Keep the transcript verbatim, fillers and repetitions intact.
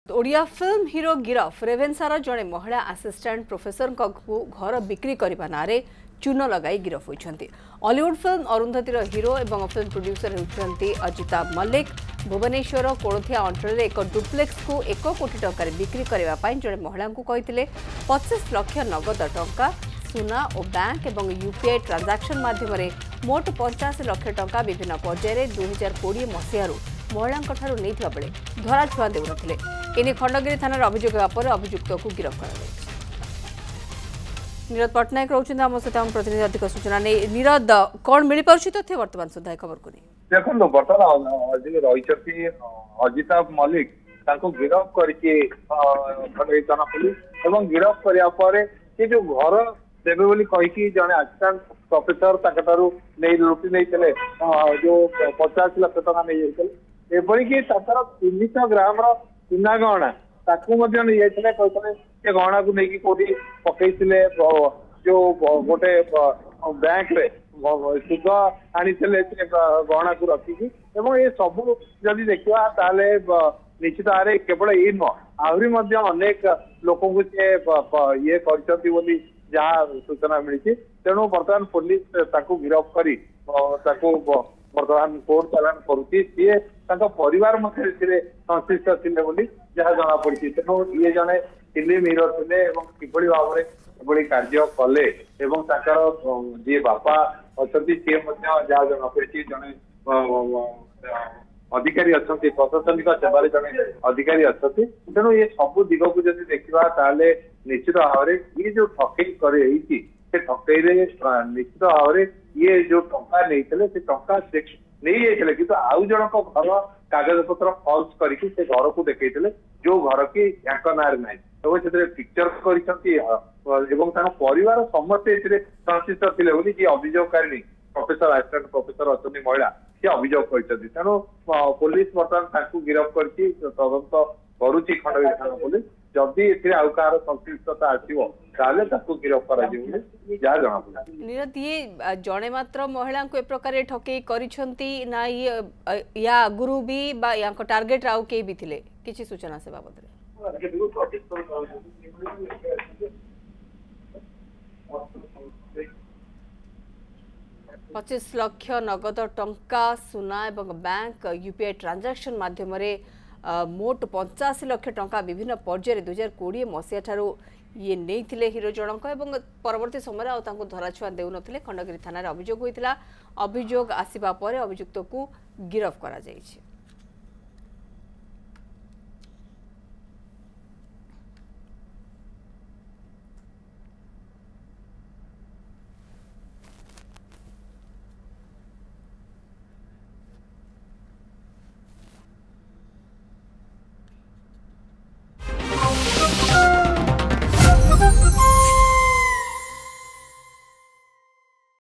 Odia film hero गिरफ रेवेन्सार जड़े महिला आसिस्टेंट प्रोफेसर को घर बिक्री करने ना चून लगाई गिरफ होती। हॉलीवुड फिल्म अरुंधतिर हीरो एवं फिल्म प्रोड्यूसर होती अजिता मल्लिक भुवनेश्वर कोणथिया अंचल एक डुप्लेक्स को एक कोटी टकर बिक्री करने जड़े महिला को कहते पचास लाख नगद टंका सुना और बैंक और यूपीआई ट्रांजैक्शन माध्यम मोट पचास लाख टंका विभिन्न पर्यायर दुई हजार कोड़े मसीह महिला नहीं बेले धरा छुआ देते एने खंडगिरी थाना अभियोग पर अभियुक्त को गिरफ्त कर नीरद पट्टनायक रोचंद आम सहित आम प्रतिनिधि अधिक सूचना नहीं नीरद कौन मिल पार्टी तथ्य वर्तमान सुधा खबर को नहीं देखो बर्तमान रही अजिता मल्लिक गिरफ करके पुलिस और गिरफ कराया जो घर देवे बोली कहीकि जड़े आसिस्टेंट प्रोफेसर नहीं लुटि नहीं जो पचास लाख टका नहीं जाते एपरिकी तीन सौ ग्राम सुना गहना नहीं गहना को लेकिन कौटी पकई जो गोटे बैंक रे सुध आनी गहना को रखिकी ये सब जदि देखा ताले निश्चित भाव केवल ये नुह आहरी अनेक लोक ये कर जहाँ सूचना मिली तेणु बर्तमान पुलिस गिरफ कर बर्तमान कोर्ट चालान करुच्ची सी परिवार मध्य संश्लिष्ट थे जहाँ जना पड़ी तेणु ये जड़े फिल्म हीरो थे किभली भाव में कार्य कले जी बापा अच्छा सी जहाँ जना पड़ी जड़े अधिकारी अच्छा प्रशासनिक सेवा जड़े अधिकारी अच्छा तेणु ये सब दिग को जब देखा निश्चित भाव में ये जो ठकई कर ठकई निश्चित भाव में ये जो टंका नहीं से टंका नहीं जाते कि आउ जनक घर कागज पत्र फल्स करके घर को देखते जो घर की ना ना से पिक्चर कर परिवार समस्ते संश्लिष्ट थे जी अभियोगकारी प्रोफेसर आसिस्टेंट प्रोफेसर अच्छा महिला सी अभियोग कर तेणु पुलिस बर्तमान गिरफ कर तदंत करुच्ची खंडगिरी थाना पुलिस जदि ए आउ कहार संश्लिष्टता आसो गिरफ कर जहाँ जना पड़ा नीरद ये जड़े मात्र महिला को ए प्रकार ठकई करिसेंती ना ये या गुरु भी बा या टार्गेट आउ के भी थिले किछि सूचना से बाबत पच्चीस लाख नगद टंका सुना एवं बैंक यूपीआई ट्रांजैक्शन माध्यम मोट पचास लाख टंका विभिन्न पर्यायर दुई हजार कोड़े मसीहा ठारू ये नहीं हीरो जनक एवं परवर्ती समय धरा छुआ देउ खंडगिरी थाना अभियोग होता अभियोग आसवा पर अभियुक्त को गिरफ करा जायछि।